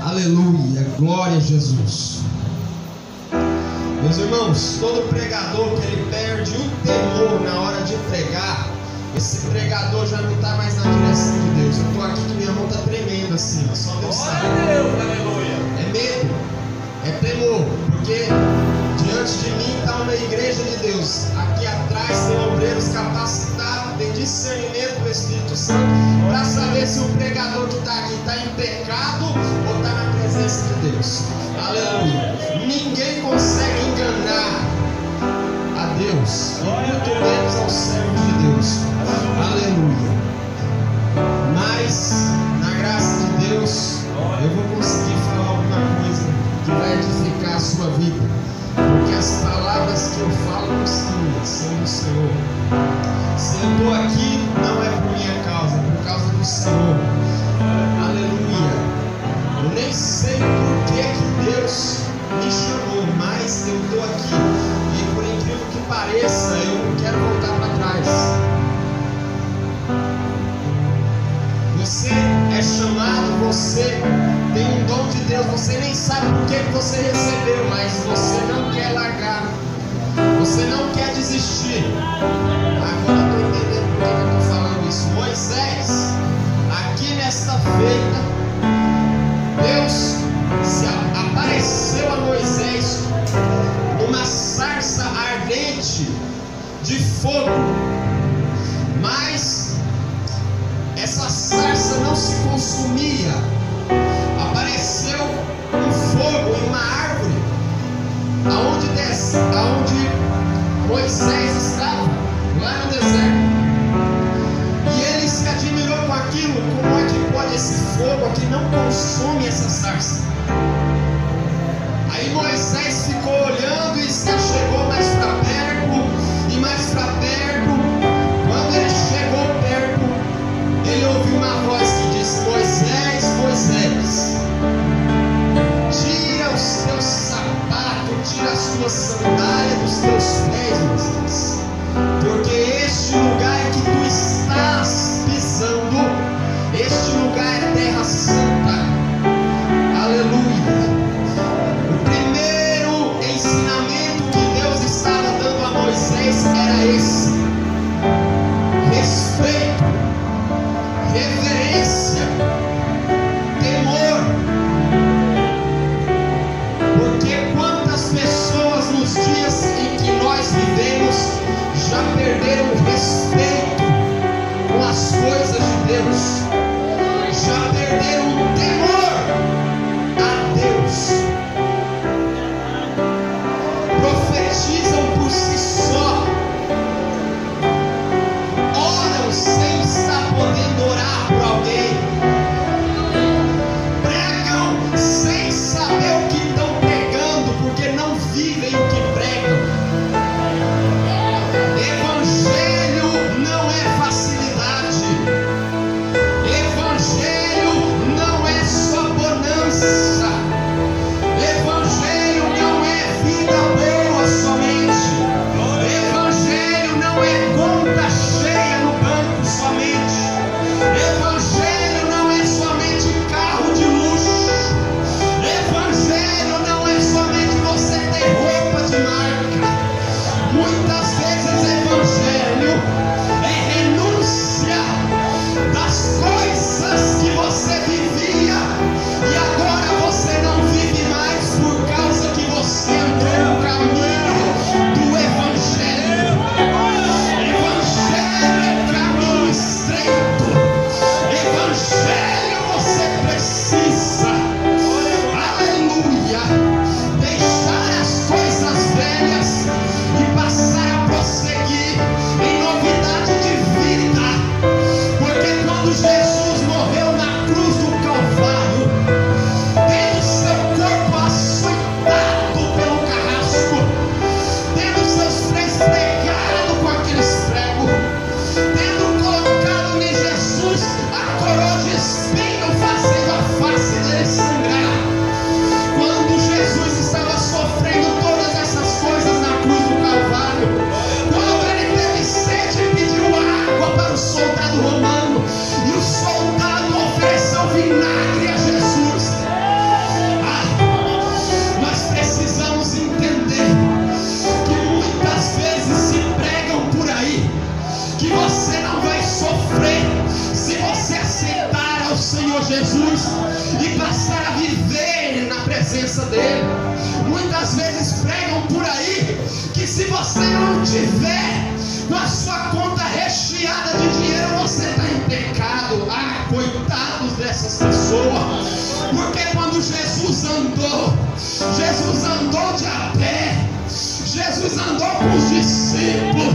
Aleluia, glória a Jesus. Meus irmãos, todo pregador que ele perde o temor na hora de pregar, esse pregador já não está mais na direção de Deus. Eu estou aqui que minha mão está tremendo assim, só Deus sabe. É medo, é temor, porque diante de mim está uma igreja de Deus. Aqui atrás tem obreiros capacitados, tem discernimento do Espírito Santo, para saber se o pregador que está aqui está em pecado ou está na presença de Deus. Aleluia. Ninguém consegue enganar a Deus, e muito menos aos servos de Deus. Aleluia. Mas, na graça de Deus, eu vou conseguir falar alguma coisa que vai edificar a sua vida, porque as palavras que eu falo não são minhas, são do Senhor. Se eu estou aqui, não é por minha causa, é por causa do Senhor. Aleluia. Eu nem sei por que Deus me chamou, mas eu estou aqui, e por incrível que pareça, eu não quero voltar para trás. Você é chamado, você tem um dom de Deus, você nem sabe por que você recebeu, mas você não quer largar, você não quer desistir. Agora eu estou entendendo por que eu estou falando isso. Moisés, aqui nesta feita, Deus apareceu a Moisés numa sarça ardente de fogo, mas essa sarça não se consumia. Apareceu um fogo em uma árvore aonde Moisés estava, lá no deserto. E ele se admirou com aquilo. Como é que pode esse fogo aqui não consome essa sarça? Aí Moisés ficou olhando e se chegou mais para perto e mais para perto. Quando ele chegou perto, ele ouviu uma voz que disse: Moisés, Moisés, tira os teus sapatos, tira as tuas sandálias dos teus pés, Moisés, porque este lugar que tu estás pisando, este lugar é terra santa. Aleluia. O primeiro e passar a viver na presença dele. Muitas vezes pregam por aí que se você não tiver com a sua conta recheada de dinheiro, você está em pecado. Ah, coitados dessas pessoas, porque quando Jesus andou de a pé, Jesus andou com os discípulos,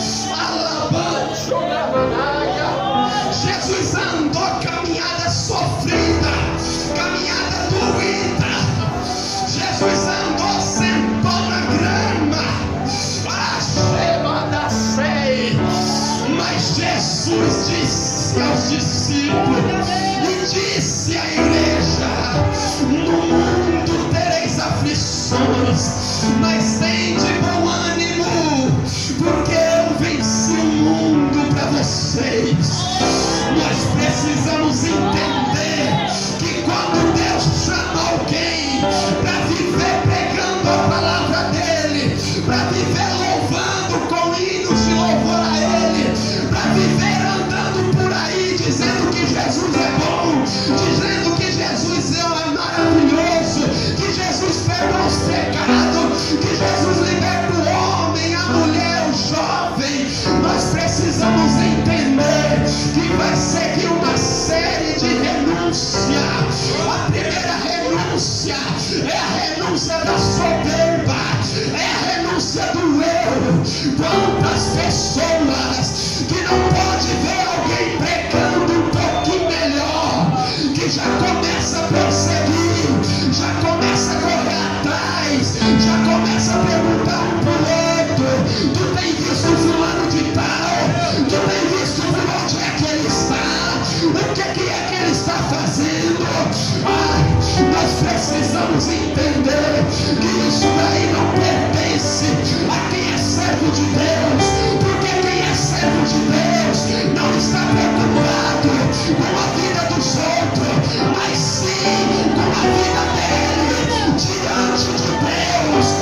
Jesus andou caminhada sofrida, caminhada doída. Jesus andou, sentou na grama, mas Jesus disse aos discípulos e disse à igreja: no mundo tereis aflições, mas tende bom ânimo, porque eu venci o mundo para vocês. Nós precisamos entender que quando Deus chama alguém para viver pregando a palavra dele, para viver louvando com hinos de louvor a ele, para viver andando por aí dizendo que Jesus é bom, dizendo que Jesus é maravilhoso, que Jesus perdoa os pecados, que Jesus liberta o homem, a mulher, o jovem, nós precisamos entender que vai seguir uma série de renúncia. A primeira renúncia é a renúncia da soberba, é a renúncia do eu. Quantas pessoas que não pode ver alguém pregando um pouquinho melhor, que já começa a perseguir, já começa a correr atrás, já começa a perguntar um pro outro: tu tem visto fulano de tal? Tu tem visto onde é que ele está? O que é que ele está fazendo? Nós precisamos entender que isso daí não pertence a quem é servo de Deus, porque quem é servo de Deus não está preocupado com a vida dos outros, mas sim com a vida dele diante de Deus.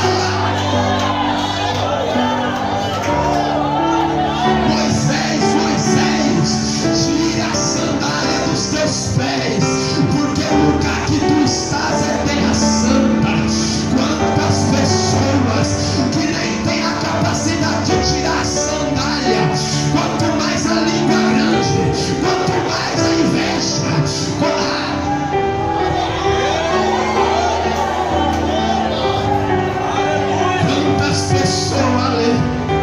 Moisés, tira a sandália dos teus pés, porque o lugar que tu estás é terra santa. Quantas pessoas que nem têm a capacidade de tirar a sandália, quanto mais a língua grande, quanto mais a inveja, quantas pessoas ali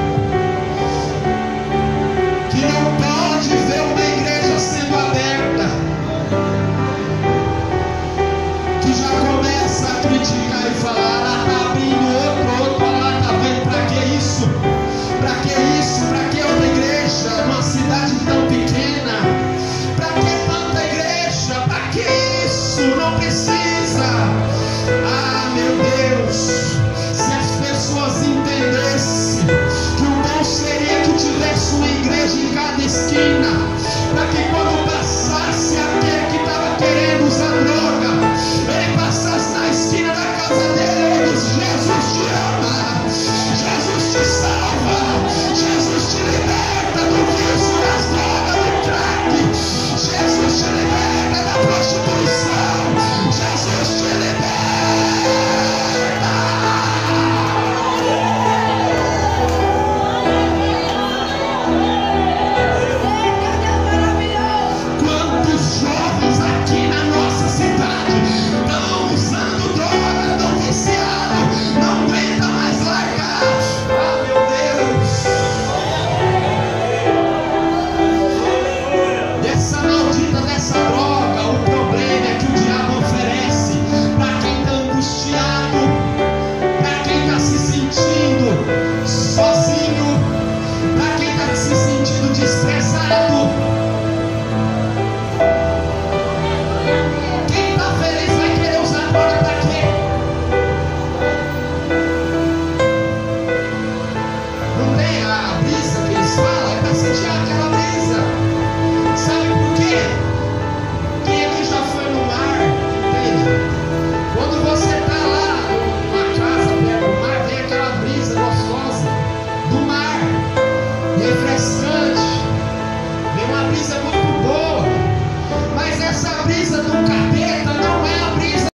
que não pode ver uma igreja sendo aberta, que já começa a criticar e falar: tá abrindo outro, olha lá, tá vendo? Pra que isso? Pra que isso? Pra que outra igreja numa cidade tão pequena? Pra que tanta igreja? Pra que isso? Não precisa. Ah, meu Deus, se as pessoas entendessem que o bom seria que tivesse uma igreja em cada esquina, para que quando passasse aquele que estava querendo usar droga, ele passasse na esquina da casa dele e disse: Jesus te ama, Jesus te salva, Jesus te liberta do vício das drogas, do crack, Jesus te liberta da prostituição, Jesus te liberta. Quantos jovens aqui na nossa cidade estão usando droga, estão viciados, não aguenta mais largar? Ah, meu Deus! Dessa maldita dessa droga, o problema é que o diabo oferece para quem está angustiado, para quem está se sentindo sozinho, para quem está se sentindo desprezado. Quem está feliz vai querer usar droga para quê? Não tem a brisa que eles falam? É para sentir aquela brisa. Sabe por quê? Quem aqui já foi no mar, entende? Quando você está lá numa casa perto do mar, vem aquela brisa gostosa do mar, refrescante.